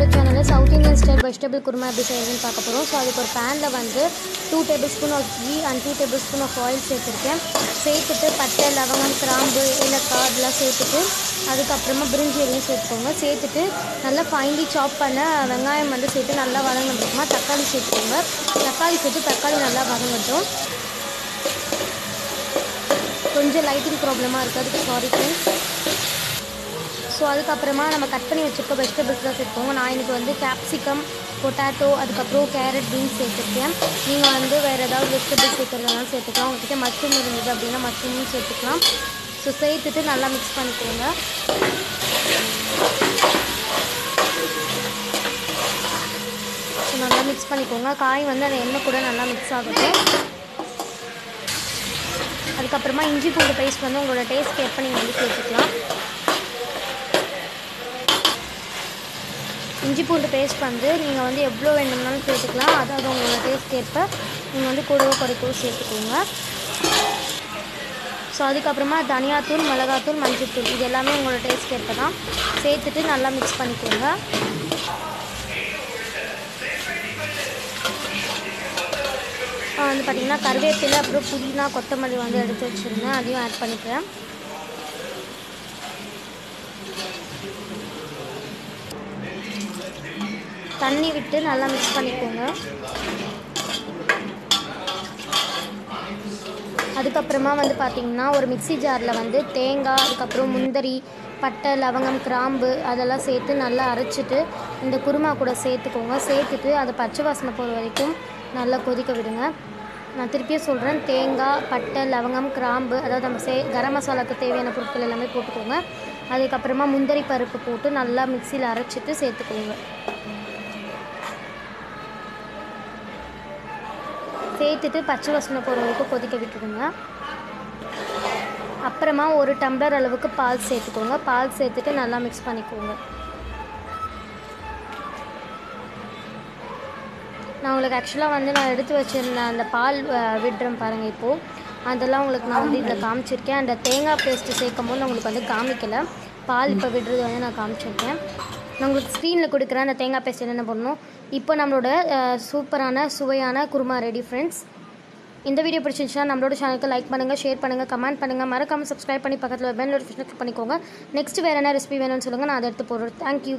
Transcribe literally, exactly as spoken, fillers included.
சேனலில் south Indian style vegetable kurma எப்படி செய்யணும்னு பார்க்க போகிறோம். ஸோ அதுக்கு ஒரு பேனில் வந்து two tablespoon of ghee and two tablespoon of oil சேர்த்துருக்கேன். சேர்த்துட்டு பட்டை, லவங்கம், கிராம்பு, ஏலக்காய் அதெல்லாம் சேர்த்துட்டு அதுக்கப்புறமா பிரிஞ்சி எதையும் சேர்த்துக்கோங்க. சேர்த்துட்டு நல்லா ஃபைன்லி சாப் பண்ண வெங்காயம் வந்து சேர்த்து நல்லா வதங்கிட்டுருக்குமா தக்காளி சேர்த்துக்கோங்க. தக்காளி சேர்த்து தக்காளி நல்லா வதங்கட்டும். கொஞ்சம் லைட்டிங் ப்ராப்ளமாக இருக்குது, அதுக்கு சாரி ஃப்ரெண்ட்ஸ். ஸோ அதுக்கப்புறமா நம்ம கட் பண்ணி வச்சுருக்க வெஜிடபிள்ஸ் தான் சேர்த்துக்கோங்க. நான் இன்றைக்கி வந்து கேப்சிகம், பொட்டேட்டோ, அதுக்கப்புறம் கேரட், பீன்ஸ் சேர்த்துருக்கேன். நீங்கள் வந்து வேறு ஏதாவது வெஜிடபிள்ஸ் சேர்க்குறதுனாலும் சேர்த்துக்கலாம். உங்கள்கிட்ட மஷ்ரூம் இருந்தது அப்படின்னா மஷ்ரூமும் சேர்த்துக்கலாம். ஸோ சேர்த்துட்டு நல்லா மிக்ஸ் பண்ணிக்கோங்க. ஸோ நல்லா மிக்ஸ் பண்ணிக்கோங்க. காய் வந்து அந்த எண்ணெய் கூட நல்லா மிக்ஸ் ஆகட்டும். அதுக்கப்புறமா இஞ்சி பூண்டு பேஸ்ட் வந்து உங்களோட டேஸ்ட் ஏற்ப நீங்கள் வந்து சேர்த்துக்கலாம். இஞ்சி பூண்டு பேஸ்ட் வந்து நீங்கள் வந்து எவ்வளோ வேணும்னாலும் சேர்த்துக்கலாம். அதாவது உங்களோட டேஸ்ட் ஏற்ப நீங்கள் வந்து கூடவோ குறைக்கவோ சேர்த்துக்கோங்க. ஸோ அதுக்கப்புறமா தனியாத்தூள், மிளகாத்தூள், மஞ்சள்தூள் இது எல்லாமே உங்களோட டேஸ்ட் ஏற்ப தான் சேர்த்துட்டு நல்லா மிக்ஸ் பண்ணிக்கோங்க. வந்து பார்த்திங்கன்னா கருவேப்பிலை, அப்புறம் புதினா, கொத்தமல்லி வந்து எடுத்து வச்சுருந்தேன், அதையும் ஆட் பண்ணிக்கிறேன். தண்ணி விட்டு நல்லா மிக்ஸ் பண்ணிக்கோங்க. அதுக்கப்புறமா வந்து பார்த்திங்கன்னா ஒரு மிக்ஸி ஜாரில் வந்து தேங்காய், அதுக்கப்புறம் முந்திரி, பட்டை, லவங்கம், கிராம்பு அதெல்லாம் சேர்த்து நல்லா அரைச்சிட்டு இந்த குருமா கூட சேர்த்துக்கோங்க. சேர்த்துட்டு அதை பச்சை வாசனை போகிற வரைக்கும் நல்லா கொதிக்க விடுங்க. நான் திருப்பியும் சொல்கிறேன், தேங்காய், பட்டை, லவங்கம், கிராம்பு அதாவது நம்ம சே கரம் மசாலாவுக்கு தேவையான பொருட்கள் எல்லாமே போட்டுக்கோங்க. அதுக்கப்புறமா முந்திரி பருப்பு போட்டு நல்லா மிக்சியில் அரைச்சிட்டு சேர்த்துக்கோங்க. சேர்த்துட்டு பச்சை வாசனை போகிற வரைக்கும் கொதிக்க விட்டுடுங்க. அப்புறமா ஒரு டம்ளர் அளவுக்கு பால் சேர்த்துக்கோங்க. பால் சேர்த்துட்டு நல்லா மிக்ஸ் பண்ணிக்கோங்க. நான் உங்களுக்கு ஆக்சுவலாக வந்து நான் எடுத்து வச்சுருந்தேன் அந்த பால் விடுறேன் பாருங்கள், இப்போது அதெல்லாம் உங்களுக்கு நான் வந்து இதில் காமிச்சிருக்கேன். அந்த தேங்காய் பேஸ்ட்டு சேர்க்கும் போது நான் உங்களுக்கு வந்து காமிக்கலை, பால் இப்போ விடுறது வந்து நான் காமிச்சிருக்கேன். நான் உங்களுக்கு ஸ்க்ரீனில் கொடுக்குறேன் அந்த தேங்காய் பேஸ்ட் என்னென்ன பண்ணணும். இப்போ நம்மளோட சூப்பரான சுவையான குருமா ரெடி ஃப்ரெண்ட்ஸ். இந்த வீடியோ பிடிச்சிருந்துச்சுன்னா நம்மளோட சேனலுக்கு லைக் பண்ணுங்கள், ஷேர் பண்ணுங்கள், கமெண்ட் பண்ணுங்கள், மறக்காமல் சப்ஸ்கிரைப் பண்ணி பக்கத்தில் பெல் நோட்டிஃபிகேஷன் கிளிக் பண்ணிக்கோங்க. நெக்ஸ்ட் வேறு என்ன ரெசிபி வேணும்னு சொல்லுங்கள், நான் அதை எடுத்து போடுறேன். தேங்க்யூ.